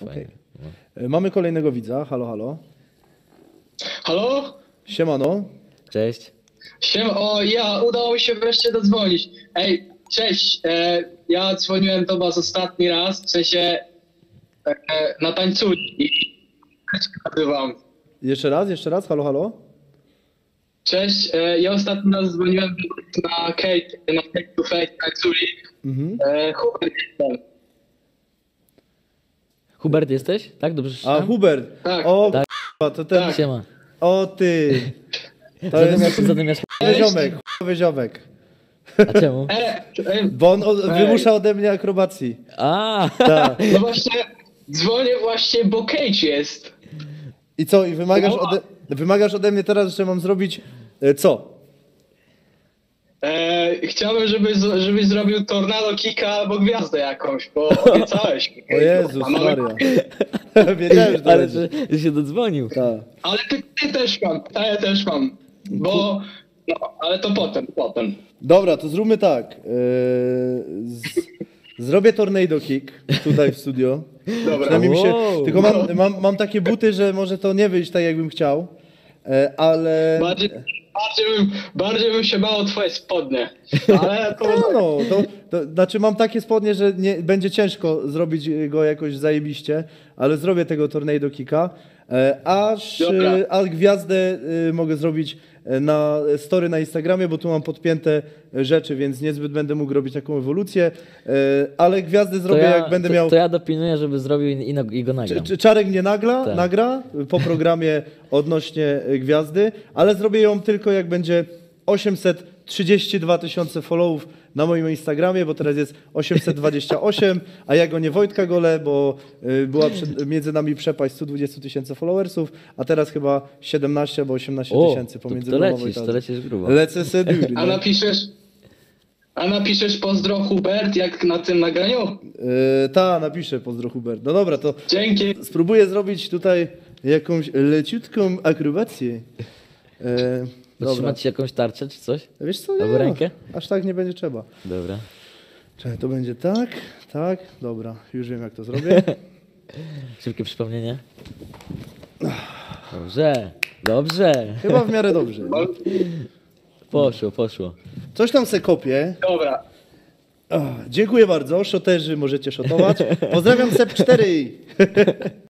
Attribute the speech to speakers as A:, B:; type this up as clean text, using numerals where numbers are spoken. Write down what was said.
A: fajnie. No.
B: Mamy kolejnego widza. Halo, halo.
C: Halo?
B: Siemano.
A: Cześć.
C: Udało mi się wreszcie dodzwonić. Ej, cześć. Ja dzwoniłem do was ostatni raz, w sensie na tańculi. Nazywam.
B: Jeszcze raz. Halo, halo.
C: Cześć, ja ostatni raz dzwoniłem na Kate to Fake tańculi. Hubert jestem.
A: Hubert jesteś? Tak, dobrze
B: A,
A: słyszałem?
B: Hubert.
C: Tak.
B: O,
A: Tak.
B: k***a, to ten...
C: Tak.
A: Siema.
B: O, ty. To jest
A: Zamiast
B: ziomek, chujowy ziomek.
A: A czemu?
B: Bo on wymusza ode mnie akrobacji.
A: A,
B: Tak.
C: No właśnie, dzwonię właśnie, bo Kate jest.
B: I co? I wymagasz ode mnie teraz, że mam zrobić co?
C: Chciałbym, żebyś zrobił tornado kicka albo gwiazdę jakąś, bo obiecałeś.
B: O Jezus Maria. Wiedziałem, że to
A: ale
B: będzie.
A: że się dodzwonił.
B: Tak.
C: Ale ty też mam, ja też mam, bo... No, ale to potem.
B: Dobra, to zróbmy tak. Zrobię tornado kick tutaj w studio.
C: Dobra.
B: Przynajmniej mi się,
A: Wow.
B: tylko mam takie buty, że może to nie wyjść tak, jakbym chciał, ale...
C: Bardziej bym się bał o twoje spodnie, ale to...
B: No, to znaczy mam takie spodnie, że nie, będzie ciężko zrobić go jakoś zajebiście, ale zrobię tego tornado kicka,
C: Dobra.
B: a gwiazdę mogę zrobić na story na Instagramie, bo tu mam podpięte rzeczy, więc niezbyt będę mógł robić taką ewolucję, ale gwiazdę zrobię jak będę miał...
A: To ja dopilnuję, żeby zrobił i go nagram.
B: Czarek mnie
A: Tak.
B: nagra po programie odnośnie gwiazdy, ale zrobię ją tylko jak będzie 832 000 followów na moim Instagramie, bo teraz jest 828, a ja go nie Wojtka Gole, bo była między nami przepaść 120 000 followersów, a teraz chyba 17 albo 18 tysięcy pomiędzy
A: to
B: mną a
A: lecisz,
B: Wojtazem.
A: to lecisz grubo.
B: Lecę sedur,
C: A napiszesz pozdro Hubert, jak na tym nagraniu?
B: napiszę pozdro Hubert. No dobra, to
C: Dzięki.
B: spróbuję zrobić tutaj jakąś leciutką akrobację. Dobra.
A: Trzymać ci jakąś tarczę czy coś?
B: Wiesz co,
A: Albo
B: nie,
A: rękę?
B: aż tak nie będzie trzeba.
A: Dobra.
B: Czekaj, to będzie tak, dobra, już wiem jak to zrobię.
A: Szybkie przypomnienie. Dobrze.
B: Chyba w miarę dobrze.
A: Poszło.
B: Coś tam se kopię.
C: Dobra.
B: Dziękuję bardzo, szoterzy możecie szotować. Pozdrawiam SEP 4.